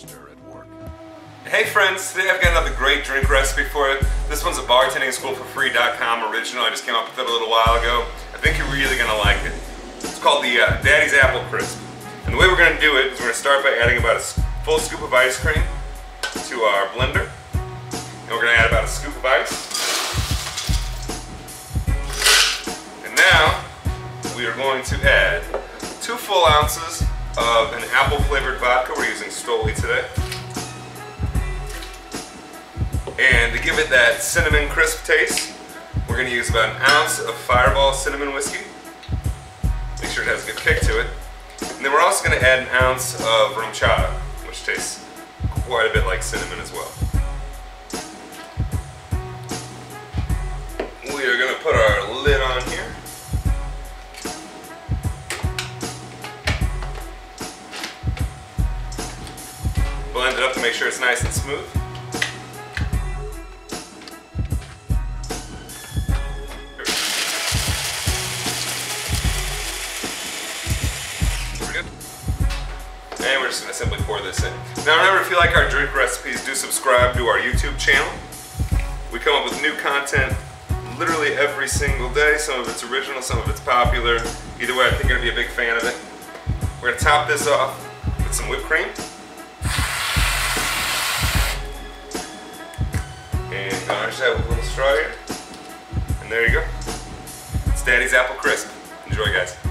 Hey friends, today I've got another great drink recipe for you. This one's a bartendingschoolforfree.com original. I just came up with it a little while ago. I think you're really going to like it. It's called the Daddy's Apple Crisp. And the way we're going to do it is we're going to start by adding about a full scoop of ice cream to our blender. And we're going to add about a scoop of ice. And now we are going to add 2 full ounces of an apple flavored vodka. We're using Stoli today. And to give it that cinnamon crisp taste, we're going to use about an ounce of Fireball cinnamon whiskey. Make sure it has a good kick to it. And then we're also going to add an ounce of Rum Chata, which tastes quite a bit like cinnamon as well. We are going to put our lid on here. Blend it up to make sure it's nice and smooth. And we're just going to simply pour this in. Now remember, if you like our drink recipes, do subscribe to our YouTube channel. We come up with new content literally every single day. Some of it's original, some of it's popular. Either way, I think you're going to be a big fan of it. We're going to top this off with some whipped cream. And garnish that with a little straw here. And there you go. It's Daddy's Apple Crisp. Enjoy, guys.